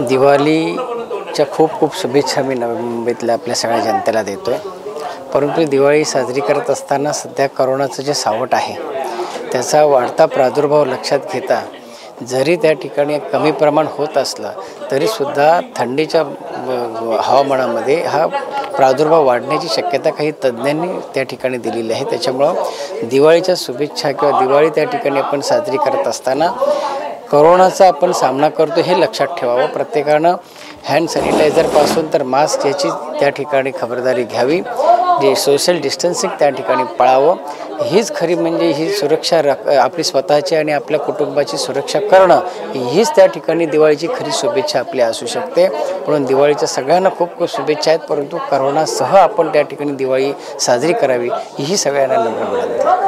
दिवाळीच्या खूप खूप शुभेच्छा मी नवी मुंबईतल्या आपल्या सगळ्या जनतेला देतो आहे. परंतु दिवाळी साजरी करत असताना सध्या करोनाचं जे सावट आहे त्याचा वाढता प्रादुर्भाव लक्षात घेता जरी त्या ठिकाणी कमी प्रमाण होत असलं तरीसुद्धा थंडीच्या हवामानामध्ये हा प्रादुर्भाव वाढण्याची शक्यता काही तज्ज्ञांनी त्या ठिकाणी दिलेली आहे. त्याच्यामुळं दिवाळीच्या शुभेच्छा किंवा दिवाळी त्या ठिकाणी आपण साजरी करत असताना कोरोनाचा आपण सामना करतो हे लक्षात ठेवावं. प्रत्येकानं हँड सॅनिटायझरपासून तर मास्क याची त्या ठिकाणी खबरदारी घ्यावी. जे सोशल डिस्टन्सिंग त्या ठिकाणी पाळावं. हीच खरी म्हणजे ही सुरक्षा आपली स्वतःची आणि आपल्या कुटुंबाची सुरक्षा करणं हीच त्या ठिकाणी दिवाळीची खरी शुभेच्छा आपली असू शकते. म्हणून दिवाळीच्या सगळ्यांना खूप खूप शुभेच्छा आहेत. परंतु करोनासह आपण त्या ठिकाणी दिवाळी साजरी करावी ही सगळ्यांना नम्र विनंती.